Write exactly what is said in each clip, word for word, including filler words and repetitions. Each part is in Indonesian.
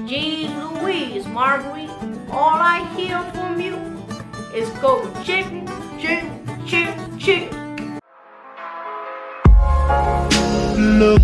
Jeez Louise, Marguerite, all I hear from you is go chicken, chicken, chicken, chicken. Look.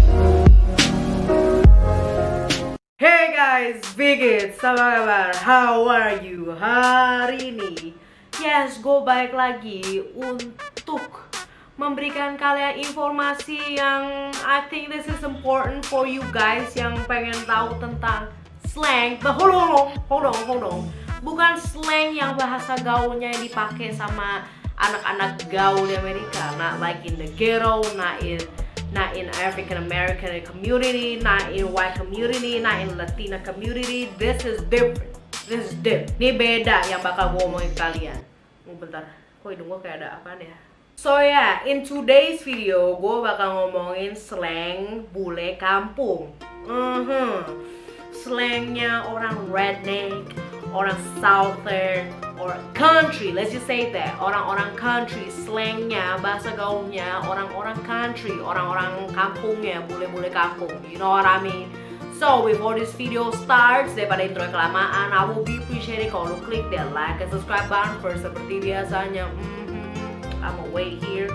Hey guys, Bigits, apa kabar? How are you hari ini? Yes, gue balik lagi untuk memberikan kalian informasi yang I think this is important for you guys yang pengen tahu tentang slang. But hold on, hold on, hold on. Bukan slang yang bahasa gaulnya yang dipakai sama anak-anak gaul di Amerika. Not like in the ghetto, not in not in African American community, not in white community, not in Latina community. This is different. This is different. Ini beda yang bakal gue omongin ke kalian. Oh, bentar, kok hidung gue kayak ada apaan ya? So yeah, in today's video gue bakal ngomongin slang bule kampung. uh-huh. Slangnya orang redneck, orang southern, or country, let's just say that. Orang-orang country, slangnya, bahasa gaulnya orang-orang country, orang-orang kampungnya, bule-bule kampung. You know what I mean? So before this video starts, daripada intro kelamaan, I will be appreciating kalau lu klik that like and subscribe button first seperti biasanya. mm-hmm. I'm gonna wait here.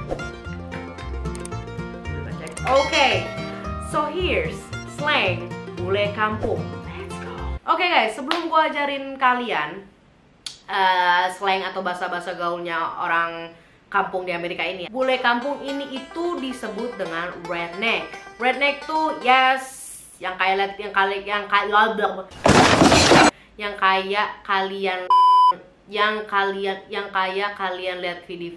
Okay, so here's slang bule kampung. Let's go. Oke okay guys, sebelum gue ajarin kalian uh, slang atau bahasa-bahasa gaulnya orang kampung di Amerika ini, bule kampung ini itu disebut dengan redneck. Redneck tuh yes, yang kayak yang kali yang kayak yang kayak kalian yang kalian yang kayak kalian lihat video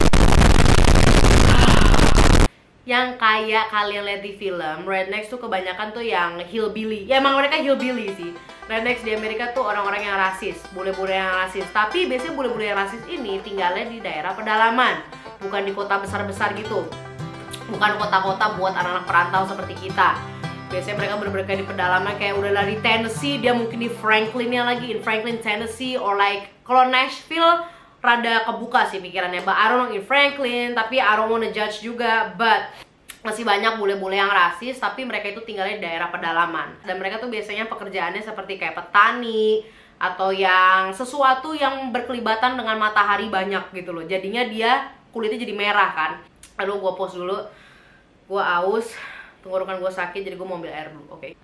yang kayak kalian lihat di film. Rednecks tuh kebanyakan tuh yang hillbilly. Ya emang mereka hillbilly sih. Rednecks di Amerika tuh orang-orang yang rasis, bule-bule yang rasis. Tapi biasanya bule-bule yang rasis ini tinggalnya di daerah pedalaman, bukan di kota besar-besar gitu. Bukan kota-kota buat anak-anak perantau seperti kita. Biasanya mereka bener-bener kayak di pedalaman, kayak udah dari Tennessee, dia mungkin di Franklinnya lagi, in Franklin, Tennessee, or like kalau Nashville rada kebuka sih pikirannya, but I don't know in Franklin, tapi I don't wanna judge juga, but masih banyak bule-bule yang rasis, tapi mereka itu tinggalnya di daerah pedalaman. Dan mereka tuh biasanya pekerjaannya seperti kayak petani, atau yang sesuatu yang berkelibatan dengan matahari banyak gitu loh. Jadinya dia kulitnya jadi merah kan. Aduh, gue pause dulu, gue aus, tenggorokan gue sakit, jadi gue mau ambil air dulu, oke okay?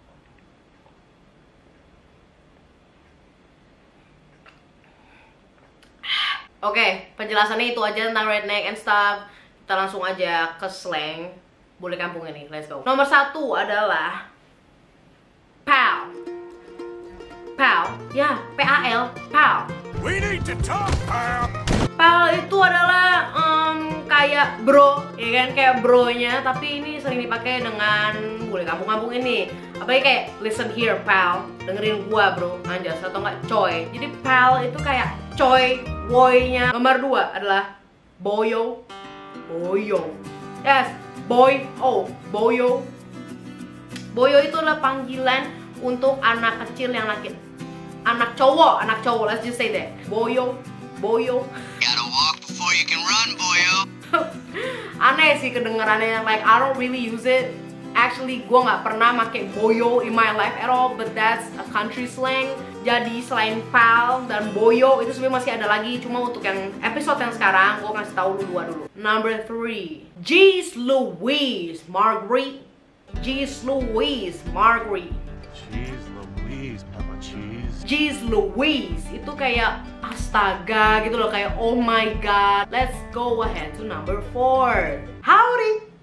Oke, okay, penjelasannya itu aja tentang redneck and stuff. Kita langsung aja ke slang bule kampung ini. Let's go. Nomor satu adalah pal. Pal, ya, P A L, pal. We need to talk, pal. Pal itu adalah um, kayak bro, ya kan, kayak bronya, tapi ini sering dipakai dengan bule kampung-kampung ini. Apalagi kayak listen here pal, dengerin gua bro, anjas, atau enggak coy. Jadi pal itu kayak coy, boy-nya. Nomor dua adalah boyo. Boyo. Yes, boy, oh, boyo. Boyo itu adalah panggilan untuk anak kecil yang laki, anak cowok, anak cowok, let's just say that. Boyo, boyo. Gotta walk before you can run, boyo. Aneh sih kedengarannya, like I don't really use it. Actually, gue nggak pernah pakai boyo in my life at all, but that's a country slang. Jadi selain pal dan boyo itu sebenarnya masih ada lagi, cuma untuk yang episode yang sekarang gue ngasih tahu lu dua dulu. Number three, Jeez Louise, Marguerite. Jeez Louise, Marguerite. Jeez Louise, Papa Cheese. Jeez Louise itu kayak astaga gitu loh, kayak oh my god. Let's go ahead to number four. Howdy.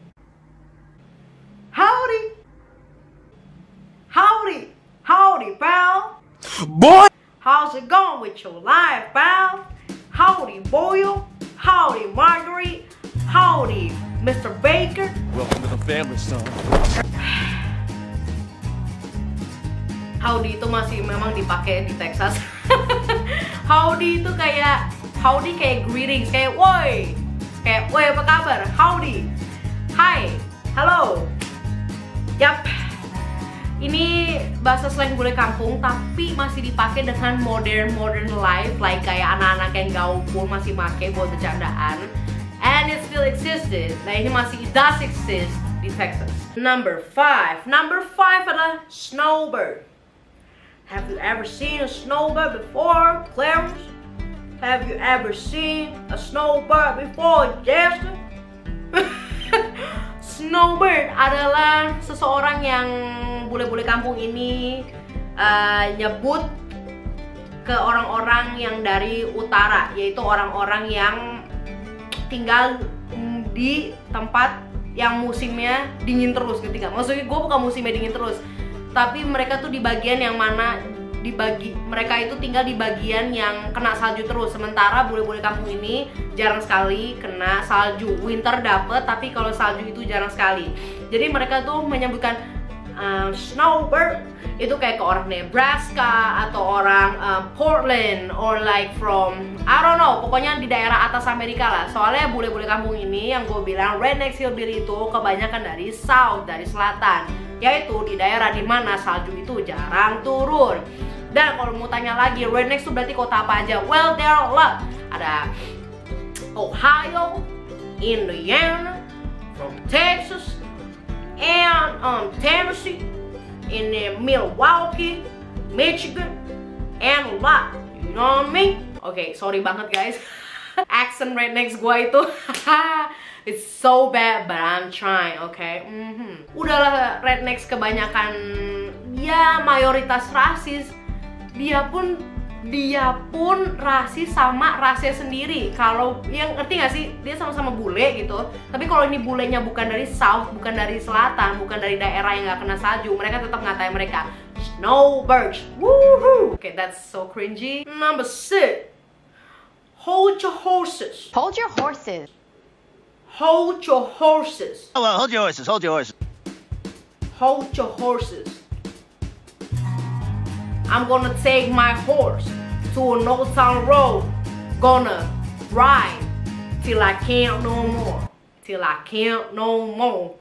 Howdy. Howdy. Howdy, pal. Boy! How's it going with your life, pal? Howdy, boyo. Howdy, Marguerite. Howdy, Mister Baker. Welcome to the family, son. Howdy itu masih memang dipakai di Texas. Howdy itu kayak howdy kayak greetings, kayak woi. Kayak woi apa kabar? Howdy. Hi. Hello. Yap. Ini bahasa slang bule kampung tapi masih dipakai dengan modern modern life, like kayak anak-anak yang gaul pun masih pakai buat bercandaan. And it still existed. Nah ini masih it does exist di Texas. Number five. Number five adalah snowbird. Have you ever seen a snowbird before, Clarence? Have you ever seen a snowbird before, Jessica? Snowbird adalah seseorang yang bule-bule kampung ini uh, nyebut ke orang-orang yang dari utara, yaitu orang-orang yang tinggal di tempat yang musimnya dingin terus ketika. Maksudnya gue bukan musimnya dingin terus, tapi mereka tuh di bagian yang mana dibagi mereka itu tinggal di bagian yang kena salju terus. Sementara bule-bule kampung ini jarang sekali kena salju. Winter dapet, tapi kalau salju itu jarang sekali. Jadi mereka tuh menyebutkan uh, snowbird itu kayak ke orang Nebraska atau orang uh, Portland or like from I don't know, pokoknya di daerah atas Amerika lah. Soalnya bule-bule kampung ini yang gue bilang redneck hillbilly itu kebanyakan dari south, dari selatan, yaitu di daerah dimana salju itu jarang turun. Dan kalau mau tanya lagi, redneck itu berarti kota apa aja? Well, there are a lot. Ada Ohio, Indiana, from Texas, and um, Tennessee, in Milwaukee, Michigan, and a lot. You know what I mean? Oke, okay, sorry banget guys. Accent rednecks gue itu it's so bad, but I'm trying, oke? Okay? Mm-hmm. Udahlah, rednecks kebanyakan ya mayoritas rasis. Dia pun dia pun rasis sama rasnya sendiri. Kalau yang ngerti gak sih, dia sama-sama bule gitu. Tapi kalau ini bulenya bukan dari south, bukan dari selatan, bukan dari daerah yang gak kena salju, mereka tetap ngatain mereka snowbirds. Woohoo! Okay, that's so cringy. Number six. Hold your horses. Hold your horses. Hold your horses. Hello, hold your horses, hold your horses. Hold your horses. I'm gonna take my horse to an old town road. Gonna ride till I can't no more. Till I can't no more.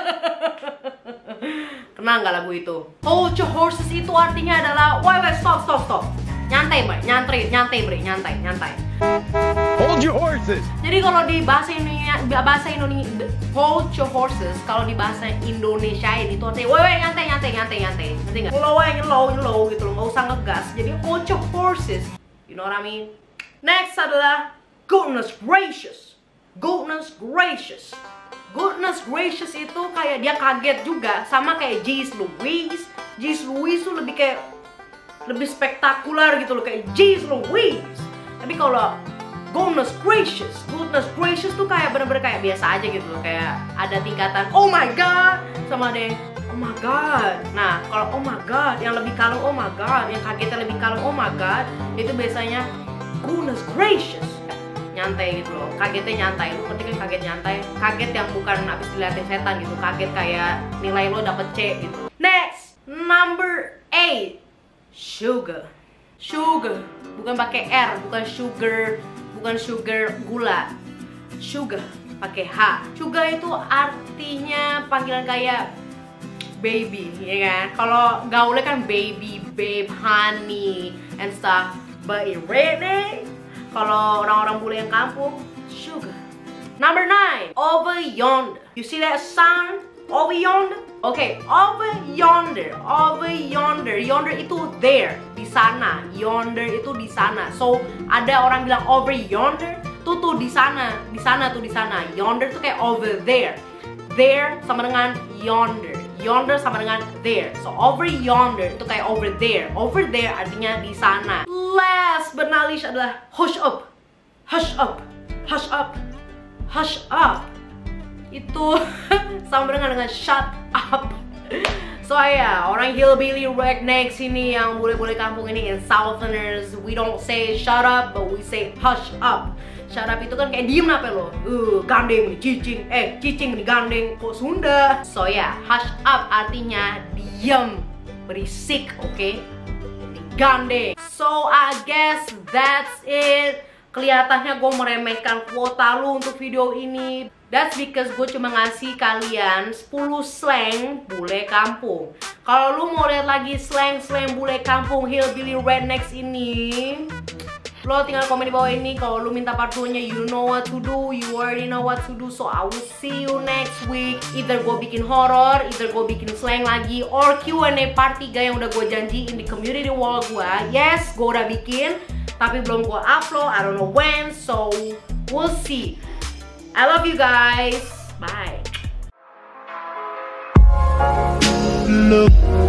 Kenal nggak lagu itu? Hold your horses itu artinya adalah, wait wait stop stop stop. Nyantai bre, nyantai, nyantai bre, nyantai, nyantai. Hold your horses. Jadi kalau di bahasa Indonesia, bahasa Indonesia, hold your horses. Kalau di bahasa Indonesia ini tuh artinya, woi woi nyantai, nyantai, nyantai, nyantai. Ngerti nggak? Ngelow, ngelow, ngelow gitu loh, nggak usah ngegas. Jadi hold your horses. You know what I mean? Next adalah goodness gracious. Goodness gracious. Goodness gracious itu kayak dia kaget juga, sama kayak Jeez Louise. Jeez Louise tuh lebih kayak lebih spektakuler gitu loh, kayak Jeez Louise. Tapi kalau goodness gracious, goodness gracious tuh kayak bener-bener kayak biasa aja gitu loh, kayak ada tingkatan oh my god sama ada yang oh my god. Nah kalau oh my god yang lebih kalem oh my god, yang kagetnya lebih kalem oh my god, itu biasanya goodness gracious, nyantai gitu loh, kagetnya nyantai. Lu ngerti kan kaget nyantai? Kaget yang bukan abis diliatin setan gitu, kaget kayak nilai lo dapet C gitu. Next, number eight. Sugar. Sugar, bukan pakai R, bukan sugar, bukan sugar gula. Sugar pakai H. Sugar itu artinya panggilan kayak baby, ya kan? Kalau gaulnya kan baby, babe, honey, and stuff. But in redneck, kalau orang-orang bule yang kampung, sugar. Number nine, over yonder. You see that sign? Over yonder? Oke, okay, over yonder, over yonder. Yonder itu there, di sana. Yonder itu di sana. So, ada orang bilang over yonder, tuh tuh di sana, di sana tuh di sana. Yonder tuh kayak over there. There sama dengan yonder. Yonder sama dengan there. So, over yonder itu kayak over there. Over there artinya di sana. Last but not least adalah hush up. Hush up. Hush up. Hush up. Itu sama dengan dengan shut up. So ya, yeah, orang hillbilly rednecks ini yang bule-bule kampung ini, in Southerners, we don't say shut up, but we say hush up. Shut up itu kan kayak diem apa lo? Uh, gandeng nih cicing, eh cicing nih gandeng, kok Sunda? So ya, yeah, hush up artinya diem, berisik, oke? Okay? Gandeng. So I guess that's it. Kelihatannya gue meremehkan kuota lu untuk video ini. That's because gue cuma ngasih kalian sepuluh slang bule kampung. Kalau lu mau lihat lagi slang-slang bule kampung hillbilly rednecks ini, Lo tinggal komen di bawah ini kalau lu minta part dua nya. You know what to do, you already know what to do. So I will see you next week. Either gue bikin horror, either gue bikin slang lagi, or Q and A part tiga yang udah gue janjiin di community wall gue. Yes, gue udah bikin, tapi belum gue upload. I don't know when, so we'll see. I love you guys. Bye. Look.